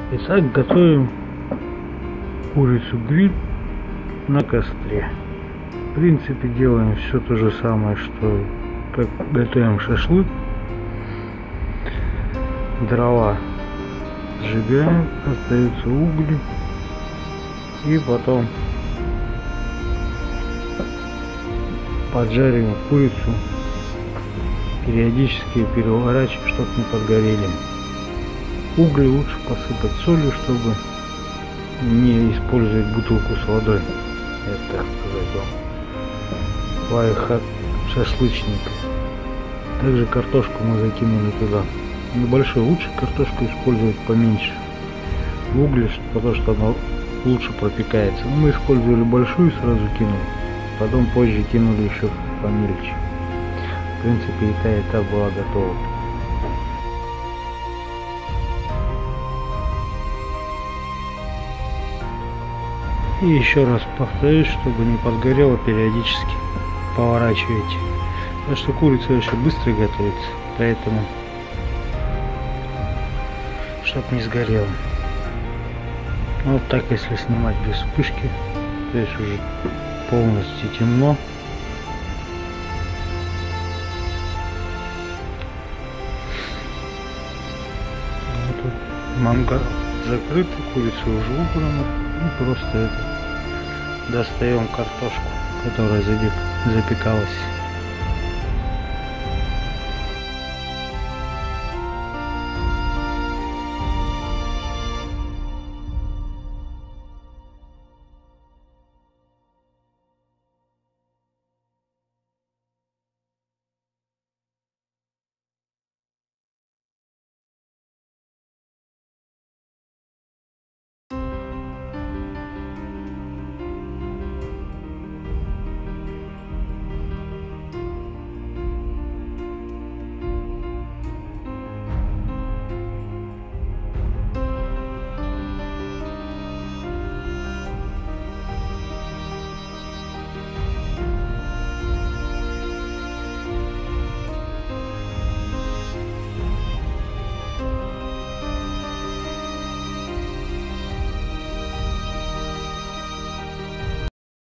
Итак, готовим курицу гриль на костре. В принципе, делаем все то же самое, что как готовим шашлык. Дрова сжигаем, остаются угли, и потом поджариваем курицу, периодически переворачиваем, чтобы не подгорели. Угли лучше посыпать солью, чтобы не использовать бутылку с водой. Это, так сказать, лайфхак шашлычника. Также картошку мы закинули туда. Небольшой, лучше картошку использовать поменьше угли, потому что она лучше пропекается. Но мы использовали большую, сразу кинули. Потом позже кинули еще помельче. В принципе, и та была готова. И еще раз повторюсь, чтобы не подгорело, периодически поворачивайте. Потому что курица очень быстро готовится, поэтому чтобы не сгорело. Вот так, если снимать без вспышки, то есть уже полностью темно. Вот мангал закрыт, курица уже убрана. И просто это достаем картошку, которая запекалась.